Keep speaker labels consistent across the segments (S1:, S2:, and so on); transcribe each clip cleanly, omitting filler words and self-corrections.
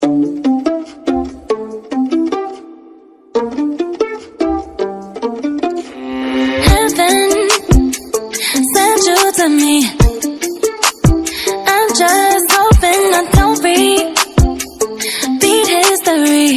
S1: Heaven sent you to me. I'm just hoping I don't repeat history.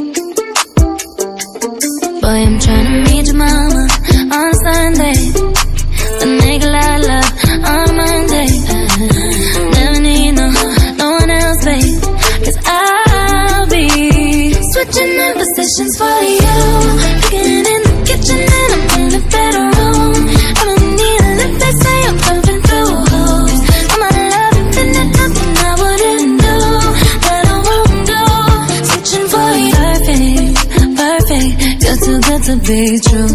S1: Boy, I'm trying to meet your mama on Sunday, to make a lot of love on Monday. Never need no one else, babe, 'cause I'll be switching in positions for you. Cooking in the kitchen and I'm in the bedroom. I don't need a lift, they say I'm pumping through holes. All my love infinite, nothing I wouldn't do that I won't do. Switching for you. Perfect, you're too good to be true.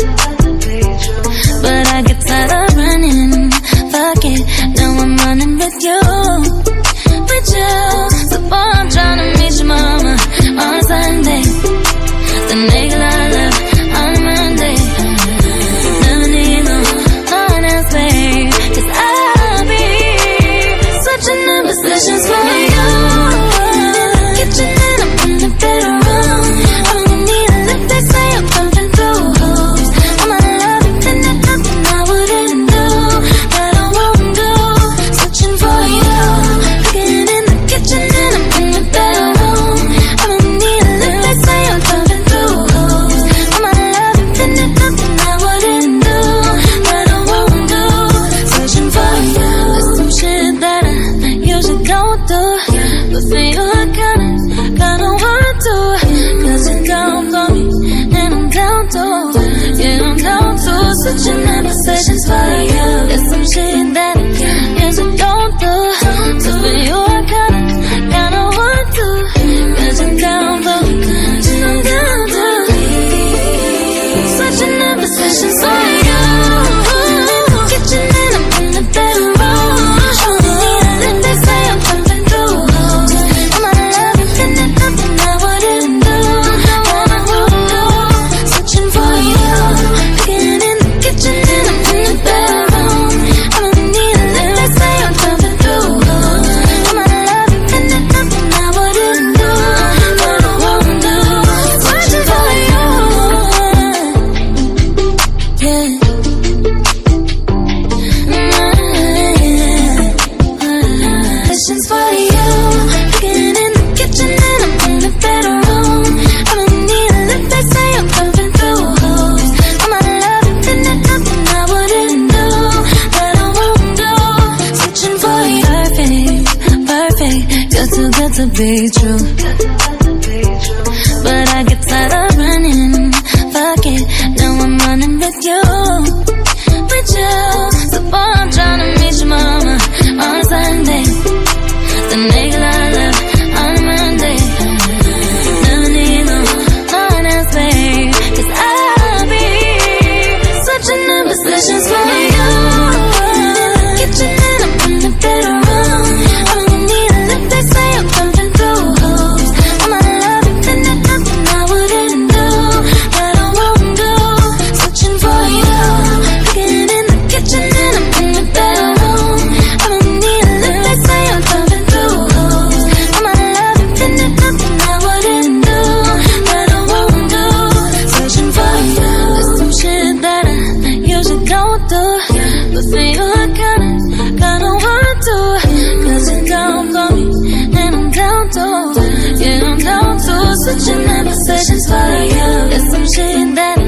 S1: But I get tired of running. Fuck it, now I'm running with you. With you. So boy, I'm trying to meet your mama on Sunday, to make a lot of love on Monday. Never need no one else, babe, 'cause I'll be switching in positions for you. In the kitchen and I'm in the bedroom. I don't need a lift, they say I'm pumping through holes. All my love infinite, nothing I wouldn't do that I won't do. Switching for you. Cooking in the kitchen and I'm in the bedroom. I don't need a lift, they say I'm pumping through holes. All my love infinite, nothing I wouldn't do that I won't do. Switching for you. There's some shit that I usually don't do, but for you I kinda want to, 'cause you're down for me and I'm down to, yeah, I'm down to. Switching in positions for you. There's some shit that I usually don't do, so for you I kinda want to, 'cause you're down for me and I'm down to. Switching in positions for you. In the kitchen and I'm in the bedroom. I don't need a lift, they say I'm pumping through holes. All my love infinite, nothing I wouldn't do that I won't do. Switching for you. Cooking in the kitchen and I'm in the bedroom. I don't need a lift, they say I'm pumping through holes. All my love infinite, nothing I wouldn't do that I won't do. Switching for you. Yeah. Positions for you. Cooking in the kitchen and I'm in the bedroom. I don't need a lift, they say I'm pumping through holes. All my love infinite, nothing I wouldn't do that I won't do. Switching for you. Perfect, you're too good to be true. But I get tired of running. Fuck it, now I'm running with you. With you. So boy, I'm trying to meet your mama on Sunday, to make a lot of love on Monday. Never need no one else, babe, 'cause I'll be switching in positions for you. In the kitchen and I'm in the bedroom. I don't need a lift, they say I'm pumping through holes. All my love infinite, nothing I wouldn't do that I won't do. Switching for you. Cooking in the kitchen and I'm in the bedroom. I don't need a lift, they say I'm pumping through holes. All my love infinite, nothing I wouldn't do that I won't do. Switching for you. There's some shit that I usually don't do, but for you I kinda want to, 'cause you're down for me and I'm down to, yeah, I'm down to. Switching in positions for you. There's some shit that